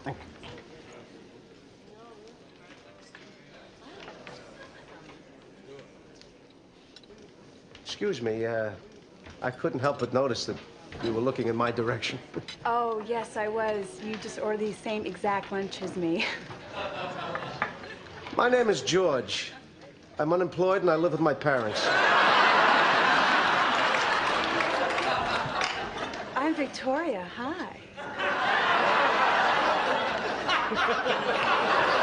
something. Excuse me, I couldn't help but notice that you were looking in my direction. Oh, yes, I was. You just ordered the same exact lunch as me. My name is George. I'm unemployed and I live with my parents. I'm Victoria. Hi.